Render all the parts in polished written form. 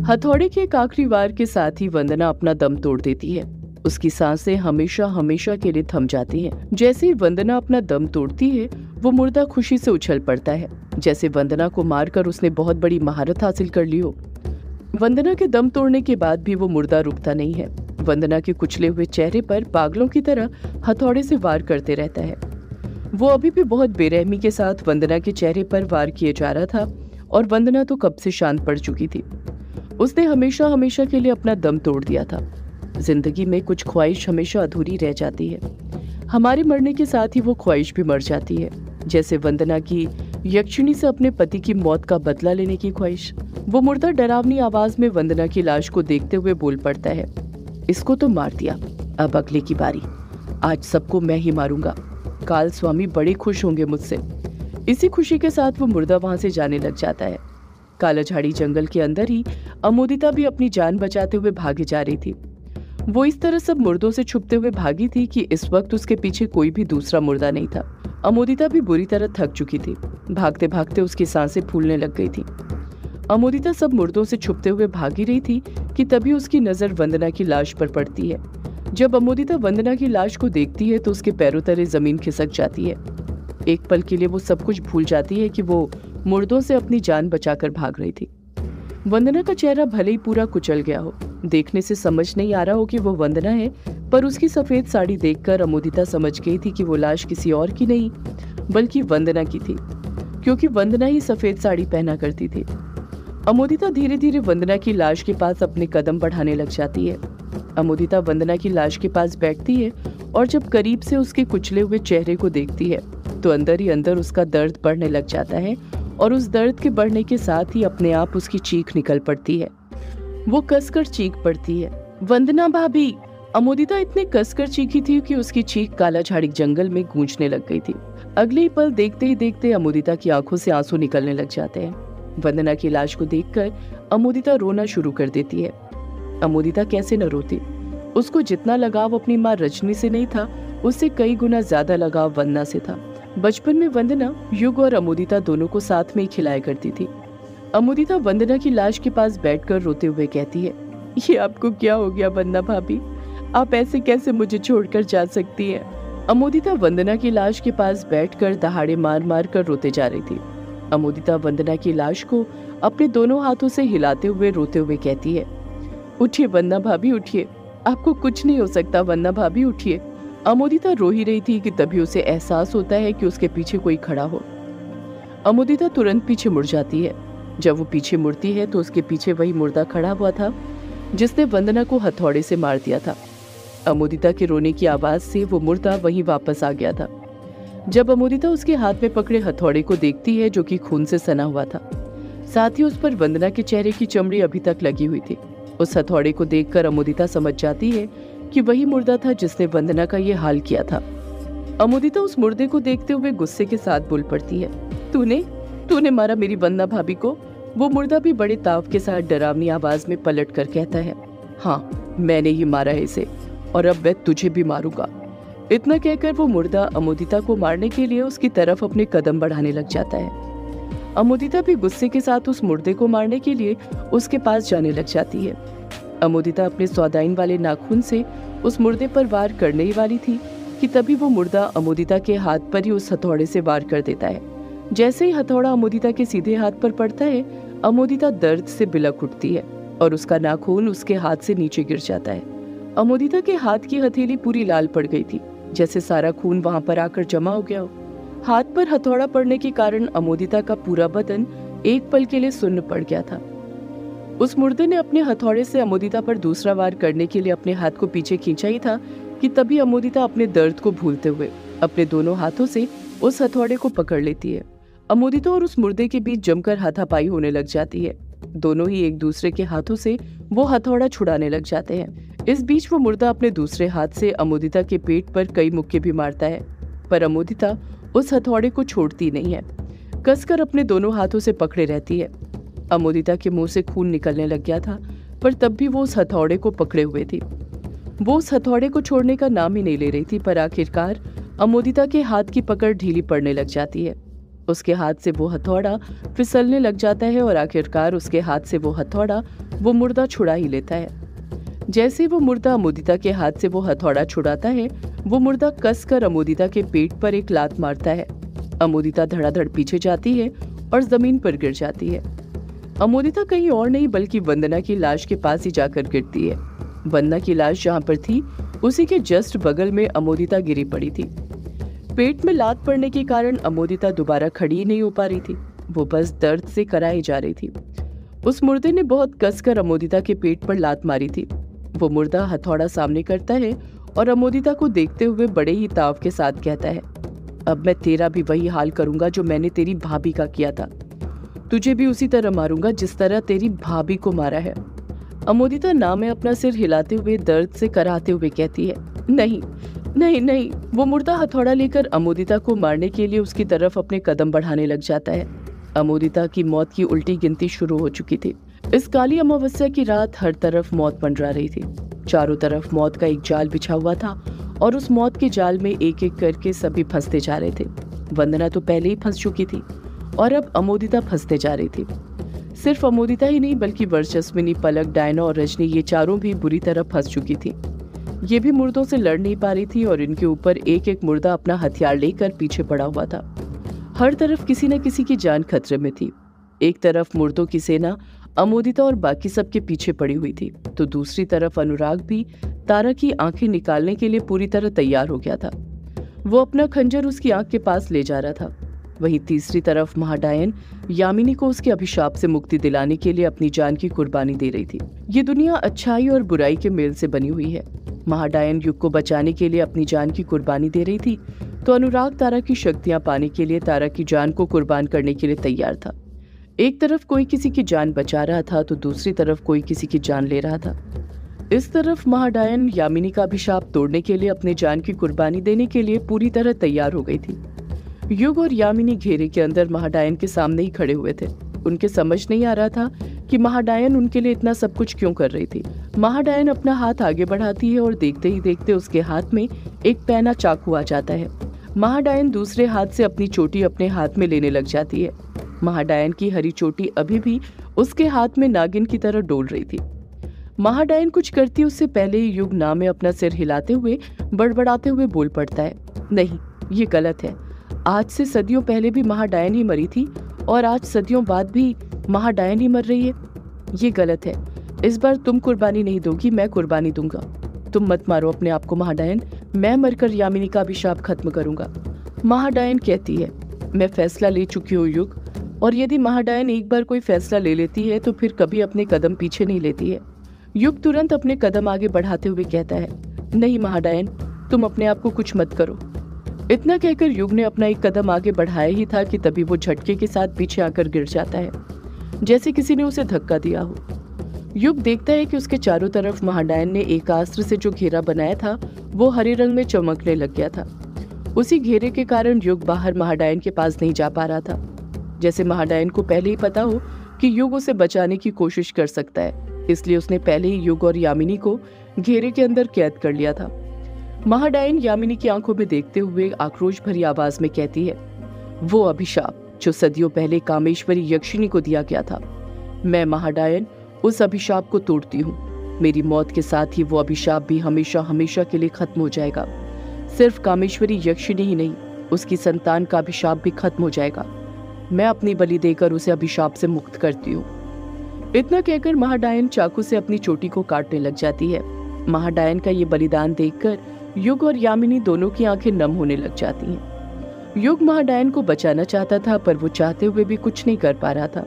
हथौड़े के एक आखिरी वार के साथ ही वंदना अपना दम तोड़ देती है। उसकी सांसें हमेशा हमेशा के लिए थम जाती हैं। जैसे ही वंदना अपना दम तोड़ती है, वो मुर्दा खुशी से उछल पड़ता है, जैसे वंदना को मारकर उसने बहुत बड़ी महारत हासिल कर ली हो। वंदना के दम तोड़ने के बाद भी वो मुर्दा रुकता नहीं है। वंदना के कुचले हुए चेहरे पर पागलों की तरह हथौड़े से वार करते रहता है। वो अभी भी बहुत बेरहमी के साथ वंदना के चेहरे पर वार किए जा रहा था और वंदना तो कब से शांत पड़ चुकी थी। उसने हमेशा हमेशा के लिए अपना दम तोड़ दिया था। जिंदगी में कुछ ख्वाहिश हमेशा अधूरी रह जाती है। हमारे मरने के साथ ही वो ख्वाहिश भी मर जाती है, जैसे वंदना की यक्षिणी से अपने पति की मौत का बदला लेने की ख्वाहिश। वो मुर्दा डरावनी आवाज में वंदना की लाश को देखते हुए बोल पड़ता है, इसको तो मार दिया, अब अगले की बारी। आज सबको मैं ही मारूंगा। काल स्वामी बड़े खुश होंगे मुझसे। इसी खुशी के साथ वो मुर्दा वहां से जाने लग जाता है। कालाझाड़ी जंगल के अंदर ही अमोदिता भी अपनी जान बचाते हुए भागी जा रही थी। वो इस तरह सब मुर्दों से छुपते हुए भागी थी कि इस वक्त उसके पीछे कोई भी दूसरा मुर्दा नहीं था। अमोदिता भी बुरी तरह थक चुकी थी। भागते भागते उसकी सांसें फूलने लग गई थी। अमोदिता सब मुर्दों से छुपते हुए भागी रही थी कि तभी उसकी नजर वंदना की लाश पर पड़ती है। जब अमोदिता वंदना की लाश को देखती है तो उसके पैरों तले जमीन खिसक जाती है। एक पल के लिए वो सब कुछ भूल जाती है कि वो मुर्दों से अपनी जान बचाकर भाग रही थी। वंदना का चेहरा भले ही पूरा कुचल गया हो, देखने से समझ नहीं आ रहा हो कि वो वंदना है, पर उसकी सफेद साड़ी देखकर अमोदिता समझ गई थी कि वो लाश किसी और की नहीं बल्कि वंदना की थी, क्योंकि वंदना ही सफेद साड़ी पहना करती थी। अमोदिता धीरे धीरे वंदना की लाश के पास अपने कदम बढ़ाने लग जाती है। अमोदिता वंदना की लाश के पास बैठती है और जब करीब से उसके कुचले हुए चेहरे को देखती है तो अंदर ही अंदर उसका दर्द बढ़ने लग जाता है और उस दर्द के बढ़ने के साथ ही अपने आप उसकी चीख निकल पड़ती है। वो कसकर चीख पड़ती है, वंदना भाभी। अमोदिता इतने कसकर चीखी थी कि उसकी चीख कालाझाड़ी जंगल में गूंजने लग गई थी। अगले ही पल देखते ही देखते अमोदिता की आंखों से आंसू निकलने लग जाते हैं। वंदना की लाश को देखकर अमोदिता रोना शुरू कर देती है। अमोदिता कैसे न रोती। उसको जितना लगाव अपनी माँ रजनी से नहीं था, उससे कई गुना ज्यादा लगाव वंदना से था। बचपन में वंदना युग और अमोदिता दोनों को साथ में ही खिलाया करती थी। अमोदिता वंदना की लाश के पास बैठकर रोते हुए कहती है, ये आपको क्या हो गया वंदना भाभी, आप ऐसे कैसे मुझे छोड़कर जा सकती हैं? अमोदिता वंदना की लाश के पास बैठकर दहाड़े मार मार कर रोते जा रही थी। अमोदिता वंदना की लाश को अपने दोनों हाथों से हिलाते हुए रोते हुए कहती है, उठिए वंदना भाभी उठिए, आपको कुछ नहीं हो सकता वंदना भाभी उठिए। अमोदिता रो ही रही थी कि तभी उसे एहसास होता है कि उसके पीछे कोई खड़ा हो। अमोदिता तुरंत पीछे मुड़ जाती है। जब वो पीछे मुड़ती है तो उसके पीछे वही मुर्दा खड़ा हुआ था जिसने वंदना को हथौड़े से मार दिया था। अमोदिता के रोने की आवाज से वो मुर्दा वहीं वापस आ गया था। जब अमोदिता उसके हाथ में पकड़े हथौड़े को देखती है जो कि खून से सना हुआ था, साथ ही उस पर वंदना के चेहरे की चमड़ी अभी तक लगी हुई थी, उस हथौड़े को देखकर अमोदिता समझ जाती है कि वही मुर्दा था जिसने वंदना का ये हाल किया था। अमोदिता उस मुर्दे को देखते हुए गुस्से के साथ बोल पड़ती है, तूने मारा मेरी वंदना भाभी को। वो मुर्दा भी बड़े ताव के साथ डरावनी आवाज में पलट कर कहता है, हाँ मैंने ही मारा है इसे और अब मैं तुझे भी मारूंगा। इतना कहकर वो मुर्दा अमोदिता को मारने के लिए उसकी तरफ अपने कदम बढ़ाने लग जाता है। अमोदिता भी गुस्से के साथ उस मुर्दे को मारने के लिए उसके पास जाने लग जाती है। अमोदिता अपने सौदाइन वाले नाखून से उस मुर्दे पर वार करने ही वाली थी कि तभी वो मुर्दा अमोदिता के हाथ पर ही उस हथौड़े से वार कर देता है। जैसे ही हथौड़ा अमोदिता के सीधे हाथ पर पड़ता है, अमोदिता दर्द से बिलख उठती है और उसका नाखून उसके हाथ से नीचे गिर जाता है। अमोदिता के हाथ की हथेली पूरी लाल पड़ गई थी, जैसे सारा खून वहां पर आकर जमा हो गया हो। हाथ पर हथौड़ा पड़ने के कारण अमोदिता का पूरा बदन एक पल के लिए सुन्न पड़ गया था। उस मुर्दे ने अपने हथौड़े से अमोदिता पर दूसरा वार करने के लिए अपने हाथ को पीछे खींचा ही था कि तभी अमोदिता अपने दर्द को भूलते हुए अपने दोनों हाथों से उस हथौड़े को पकड़ लेती है। अमोदिता और उस मुर्दे के बीच जमकर हाथापाई होने लग जाती है। दोनों ही एक दूसरे के हाथों से वो हथौड़ा छुड़ाने लग जाते हैं। इस बीच वो मुर्दा अपने दूसरे हाथ से अमोदिता के पेट पर कई मुक्के भी मारता है, पर अमोदिता उस हथौड़े को छोड़ती नहीं है, कसकर अपने दोनों हाथों से पकड़े रहती है। अमोदिता के मुंह से खून निकलने लग गया था, पर तब भी वो उस हथौड़े को पकड़े हुए थी। वो उस हथौड़े को छोड़ने का नाम ही नहीं ले रही थी, पर आखिरकार अमोदिता के हाथ की पकड़ ढीली पड़ने लग जाती है। उसके हाथ से वो हथौड़ा फिसलने लग जाता है और आखिरकार उसके हाथ से वो हथौड़ा वो मुर्दा छुड़ा ही लेता है। जैसे वो मुर्दा अमोदिता के हाथ से वो हथौड़ा छुड़ाता है, वो मुर्दा कसकर अमोदिता के पेट पर एक लात मारता है। अमोदिता धड़ाधड़ पीछे जाती है और जमीन पर गिर जाती है। अमोदिता कहीं और नहीं बल्कि वंदना की लाश के पास ही जाकर गिरती है। वंदना की लाश जहाँ पर थी उसी के जस्ट बगल में अमोदिता गिरी पड़ी थी। पेट में लात पड़ने के कारण अमोदिता दोबारा खड़ी नहीं हो पा रही थी, वो बस दर्द से कराई जा रही थी। उस मुर्दे ने बहुत कसकर अमोदिता के पेट पर लात मारी थी। वो मुर्दा हथौड़ा सामने करता है और अमोदिता को देखते हुए बड़े ही ताव के साथ कहता है, अब मैं तेरा भी वही हाल करूंगा जो मैंने तेरी भाभी का किया था। तुझे भी उसी तरह मारूंगा जिस तरह तेरी भाभी को मारा है। अमोदिता ना में अपना सिर हिलाते हुए दर्द से कराहते हुए कहती है, नहीं नहीं नहीं। वो मुर्दा हथौड़ा लेकर अमोदिता को मारने के लिए उसकी तरफ अपने कदम बढ़ाने लग जाता है। अमोदिता की मौत की उल्टी गिनती शुरू हो चुकी थी। इस काली अमावस्या की रात हर तरफ मौत मंडरा रही थी। चारों तरफ मौत का एक जाल बिछा हुआ था और उस मौत के जाल में एक एक करके सभी फंसते जा रहे थे। वंदना तो पहले ही फंस चुकी थी और अब अमोदिता फंसते जा रही थी। सिर्फ अमोदिता ही नहीं बल्कि वर्चस्विनी, पलक, डायना और रजनी, ये चारों भी बुरी तरह फंस चुकी थी। ये भी मुर्दों से लड़ नहीं पा रही थी और इनके ऊपर एक एक मुर्दा अपना हथियार लेकर पीछे पड़ा हुआ था। हर तरफ किसी न किसी की जान खतरे में थी। एक तरफ मुर्दों की सेना अमोदिता और बाकी सबके पीछे पड़ी हुई थी, तो दूसरी तरफ अनुराग भी तारा की आंखें निकालने के लिए पूरी तरह तैयार हो गया था। वो अपना खंजर उसकी आंख के पास ले जा रहा था। वहीं तीसरी तरफ महाडायन यामिनी को उसके अभिशाप से मुक्ति दिलाने के लिए अपनी जान की कुर्बानी दे रही थी। ये दुनिया अच्छाई और बुराई के मेल से बनी हुई है। महाडायन युग को बचाने के लिए अपनी जान की कुर्बानी दे रही थी, तो अनुराग तारा की शक्तियां पाने के लिए तारा की जान को कुर्बान करने के लिए तैयार था। एक तरफ कोई किसी की जान बचा रहा था तो दूसरी तरफ कोई किसी की जान ले रहा था। इस तरफ महाडायन यामिनी का अभिशाप तोड़ने के लिए अपने जान की कुर्बानी देने के लिए पूरी तरह तैयार हो गई थी। युग और यामिनी घेरे के अंदर महाडायन के सामने ही खड़े हुए थे। उनके समझ नहीं आ रहा था कि महाडायन उनके लिए इतना सब कुछ क्यों कर रही थी। महाडायन अपना हाथ आगे बढ़ाती है और देखते ही देखते उसके हाथ में एक पैना चाकू आ जाता है। महाडायन दूसरे हाथ से अपनी चोटी अपने हाथ में लेने लग जाती है। महाडायन की हरी चोटी अभी भी उसके हाथ में नागिन की तरह डोल रही थी। महाडायन कुछ करती उससे पहले ही युग ना में अपना सिर हिलाते हुए बड़बड़ाते हुए बोल पड़ता है, नहीं, ये गलत है। आज से सदियों पहले भी महाडायन ही मरी थी और आज सदियों बाद भी महाडायन ही मर रही है। ये गलत है। इस बार तुम कुर्बानी नहीं दोगी, मैं कुर्बानी दूंगा। तुम मत मारो अपने आप को महाडायन, मैं मरकर यामिनी का अभिशाप खत्म करूंगा। महाडायन कहती है, मैं फैसला ले चुकी हूँ युग, और यदि महाडायन एक बार कोई फैसला ले लेती है तो फिर कभी अपने कदम पीछे नहीं लेती है। युग तुरंत अपने कदम आगे बढ़ाते हुए कहता है, नहीं महाडायन, तुम अपने आप को कुछ मत करो। इतना कहकर युग ने अपना एक कदम आगे बढ़ाया ही था कि तभी वो झटके के साथ पीछे आकर गिर जाता है, जैसे किसी ने उसे धक्का दिया हो। युग देखता है कि उसके चारों तरफ महाडायन ने एक अस्त्र से जो घेरा बनाया था वो हरे रंग में चमकने लग गया था। उसी घेरे के कारण युग बाहर महाडायन के पास नहीं जा पा रहा था, जैसे महाडायन को पहले ही पता हो कि युग उसे बचाने की कोशिश कर सकता है, इसलिए उसने पहले ही युग और यामिनी को घेरे के अंदर कैद कर लिया था। महाडायन यामिनी की आंखों में देखते हुए आक्रोश भरी आवाज में कहती है, वो अभिशाप जो सदियों पहले कामेश्वरी यक्षिनी को दिया गया था, मैं महाडायन उस अभिशाप को तोड़ती हूँ। मेरी मौत के साथ ही वो अभिशाप भी हमेशा हमेशा के लिए खत्म हो जाएगा। सिर्फ कामेश्वरी यक्षिनी ही नहीं, उसकी संतान का अभिशाप भी खत्म हो जाएगा। मैं अपनी बलि देकर उसे अभिशाप से मुक्त करती हूँ। इतना कहकर महाडायन चाकू से अपनी चोटी को काटने लग जाती है। महाडायन का ये बलिदान देखकर युग और यामिनी दोनों की आंखें नम होने लग जाती हैं। युग महाडायन को बचाना चाहता था पर वो चाहते हुए भी कुछ नहीं कर पा रहा था।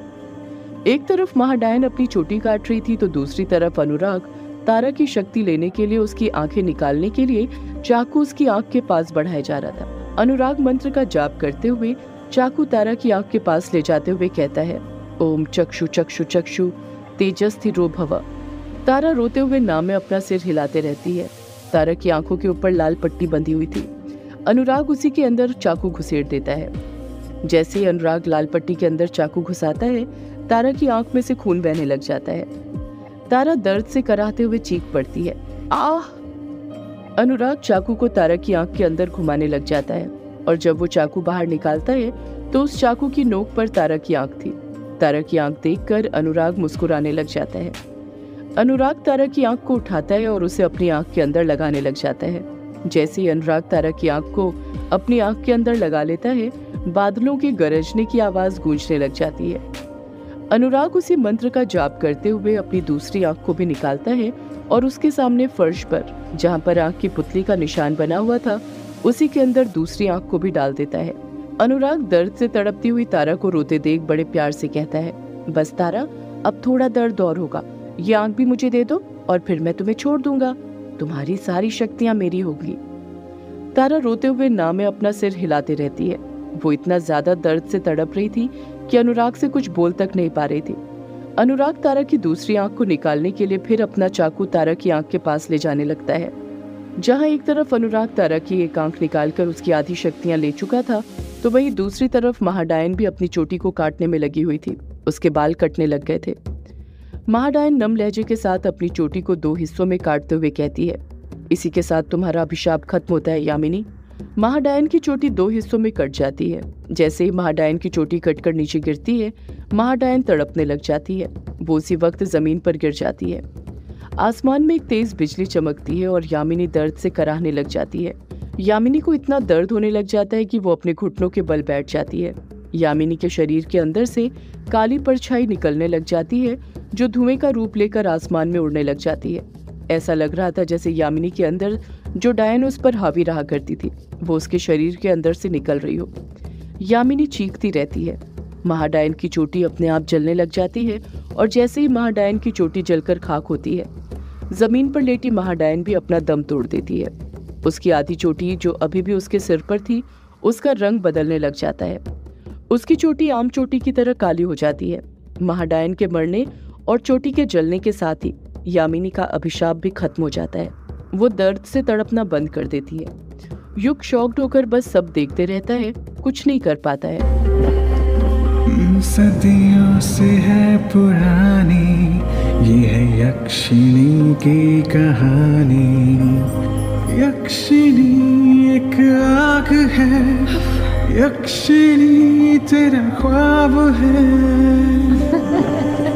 एक तरफ महाडायन अपनी चोटी काट रही थी तो दूसरी तरफ अनुराग तारा की शक्ति लेने के लिए उसकी आंखें निकालने के लिए चाकू उसकी आंख के पास बढ़ाया जा रहा था। अनुराग मंत्र का जाप करते हुए चाकू तारा की आंख के पास ले जाते हुए कहता है, ओम चक्षु चक्षु चक्षु तेजस्थिरो भव। तारा रोते हुए नाम में अपना सिर हिलाते रहती है। तारा की आंखों के ऊपर लाल पट्टी बंधी हुई थी। अनुराग उसी के अंदर चाकू घुसेड़ देता है। जैसे ही अनुराग लाल पट्टी के अंदर चाकू घुसाता है, तारा की आंख में से खून बहने लग जाता है। तारा दर्द से कराहते हुए चीख पड़ती है, आह! अनुराग चाकू को तारा की आंख के अंदर घुमाने लग जाता है और जब वो चाकू बाहर निकालता है तो उस चाकू की नोक पर तारा की आंख थी। तारा की आंख देखकर अनुराग मुस्कुराने लग जाता है। अनुराग तारा की आंख को उठाता है और उसे अपनी आंख के अंदर लगाने लग जाता है। जैसे ही अनुराग तारा की आंख को अपनी आंख के अंदर लगा लेता है, बादलों के गरजने की आवाज गूंजने लग जाती है। अनुराग उसी मंत्र का जाप करते हुए अपनी दूसरी आंख को भी निकालता है और उसके सामने फर्श पर, जहां पर आंख की पुतली का निशान बना हुआ था, उसी के अंदर दूसरी आंख को भी डाल देता है। अनुराग दर्द से तड़पती हुई तारा को रोते देख बड़े प्यार से कहता है, बस तारा, अब थोड़ा दर्द और होगा, ये आंख भी मुझे दे दो और फिर मैं तुम्हें छोड़ दूंगा, तुम्हारी सारी शक्तियां मेरी होगी। तारा रोते हुए ना में अपना सिर हिलाते रहती है। वो इतना ज्यादा दर्द से तड़प रही थी कि अनुराग से कुछ बोल तक नहीं पा रही थी। अनुराग तारा की दूसरी आंख को निकालने के लिए फिर अपना चाकू तारा की आंख के पास ले जाने लगता है। जहां एक तरफ अनुराग तारा की एक आंख निकालकर उसकी आधी शक्तियां ले चुका था, तो वहीं दूसरी तरफ महाडायन भी अपनी चोटी को काटने में लगी हुई थी। उसके बाल कटने लग गए थे। महाडायन नम लहजे के साथ अपनी चोटी को 2 हिस्सों में काटते हुए कहती है, इसी के साथ तुम्हारा अभिशाप खत्म होता है यामिनी। महाडायन की चोटी 2 हिस्सों में कट जाती है। जैसे ही महाडायन की चोटी कटकर नीचे गिरती है, महाडायन तड़पने लग जाती है। वो उसी वक्त जमीन पर गिर जाती है। आसमान में एक तेज बिजली चमकती है और यामिनी दर्द से कराहने लग जाती है। यामिनी को इतना दर्द होने लग जाता है कि वो अपने घुटनों के बल बैठ जाती है। यामिनी के शरीर के अंदर से काली परछाई निकलने लग जाती है, जो धुएं का रूप लेकर आसमान में उड़ने लग जाती है। ऐसा लग रहा था जैसे यामिनी के अंदर जो डायन उस पर हावी रहा करती थी, वो उसके शरीर के अंदर से निकल रही हो। यामिनी चीखती रहती है। महाडायन की चोटी अपने आप जलने लग जाती है और जैसे ही महाडायन की चोटी जलकर खाक होती है, जमीन पर लेटी महाडायन भी अपना दम तोड़ देती है। उसकी आधी चोटी जो अभी भी उसके सिर पर थी, उसका रंग बदलने लग जाता है। उसकी चोटी आम चोटी की तरह काली हो जाती है। महाडायन के मरने और चोटी के जलने के साथ ही यामिनी का अभिशाप भी खत्म हो जाता है। वो दर्द से तड़पना बंद कर देती है। युग शॉक्ड होकर बस सब देखते रहता है, कुछ नहीं कर पाता है। सदियों से है पुरानी ये है यक्षिणी की कहानी। यक्षिणी एक आग है, यक्षिणी तेरा ख्वाब है।